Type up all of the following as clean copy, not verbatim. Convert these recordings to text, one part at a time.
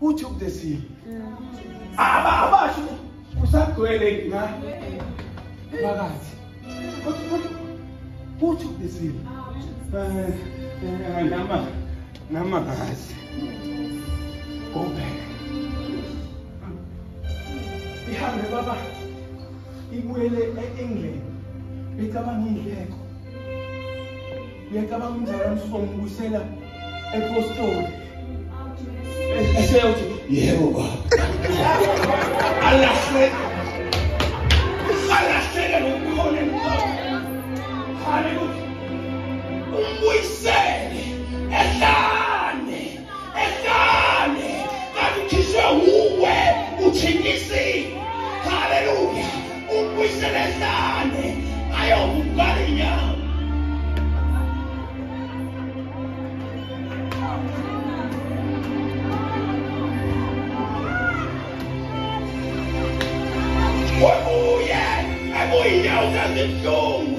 Who took the seal? Abasho usagcwele na phakathi. Who took the seal? Nama guys. Go back. Ihambe baba. Ibuyele eEngland. Becabanga indleko. Uyacabanga umzala msomo ubusela ePostoli. Eseyothi yebo baba. Alahleka ngokukhona emhlabeni. Hallelujah. Umbuyisele ehlane. Kanti khishwe uwe uthingisi. Hallelujah. Umbuyisele ehlane. Ayovukala inyawo. Inyawo zazibuhlungu.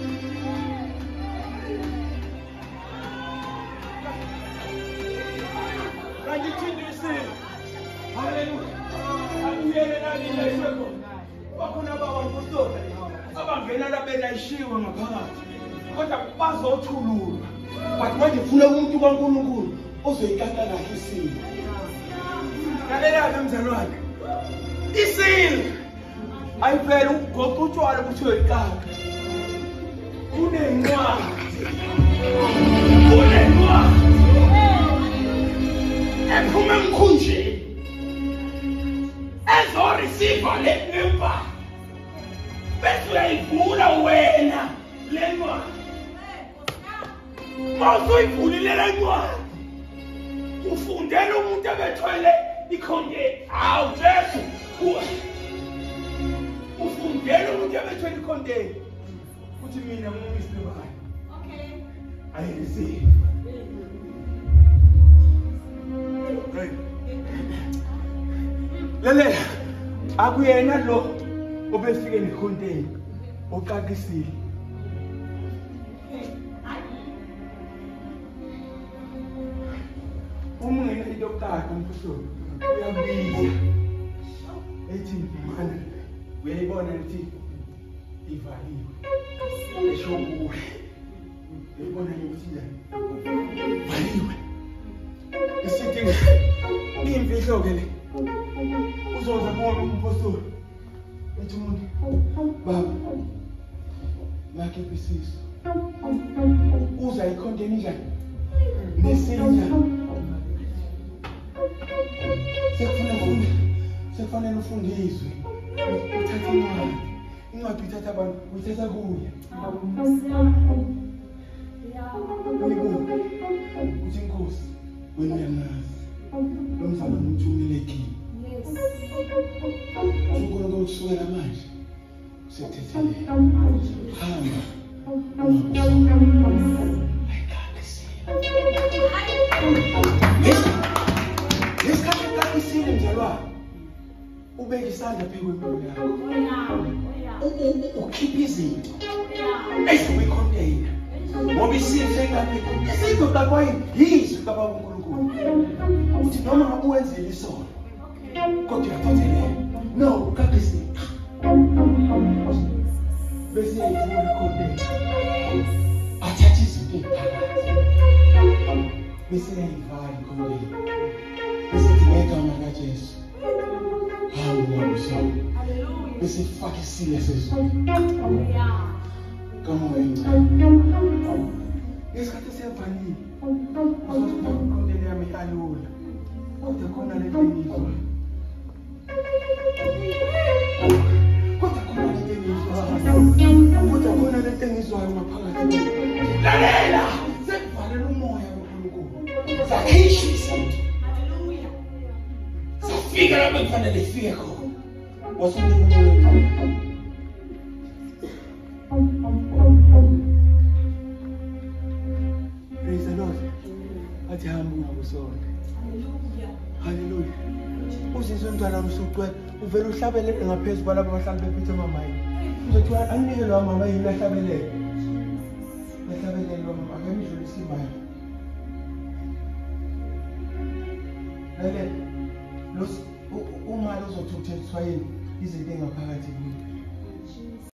Ngithindise. Hallelujah. Akuyele nani layishwe. Bakhona abangapostoli abangena la belayishiwe ngaphakathi. Kodwa bazothululwa. But manje ufuna umuntu kaNkulunkulu ozoyikata kahle isilo. Lalela mzalwane. Isilo ayivela ugoqa utshwala kuthiwe iqaka. Kunencwadi ephuma emkhunjini ezoreceiva le member bese uyayivula wena le ncwadi. Mawuzoyivulile le ncwadi ufundela umuntu ebethwele ikhondeni. Hawu Jesu ufundela umuntu ebethwele ikhondeni. Uthi mina ngumisibayo. Okay. I receive. Lalela akuyena lo obefike nekhondeni oqaqisile. Umngene into yokuqala umphosolo uyabiza ethi mana uyayibona ukuthi ivaliwe esho kuhle uyayibona ukuthi ivaliwe isithi imfihlo ke le uzoza kuona umphosolo ethi umuntu baba yakhe bisiso uza ikhonteni njani nesinja sekufanele ufundiswe uthatha incwadi ithatha abantu uyithatha kuye uthi inkosi wena uyamazi lo mzala umthumile kimi uNkulunkulu kusukela manje usethethelele hamba lesikhathi kakisile mzalwane ubeke isandla phezu kwempilo yakho ukhipha izinto ezikwikhondeyina ngoba isihle ngaphezu izinto kakwayini yizwi kababa uNkulunkulu uthi noma uwenzele isono kodwa uyathethelela no kakisile bese yayivula ikhondeyina athatha izinto eziphakathi bese yayivala ikhondeyina bese ngegama likaJesu hallelujah bese faka isilo sezulu kama wena esikhathi siyafanele uzokhondela yami alula kodwa khona le ngizwa kodwa khona le ngizwa maphakathi lalela sekuvalela umoya kaNkulunkulu zakhishisa safika lapho kufanele ifike khona praise the Lord. Athi hamba ngabusonke. Hallelujah. Uzizwe umntwana umsuqwe uvela uhlabelele ngaphezulu kwalabo abahlali bephethe mamayi. Uzothi anike lo mama yini ahlabelele. Ahlabelele lo mama akemidlulisa imali. Lalela umali ozothuthethwa yini izinto engaphakathi kuyo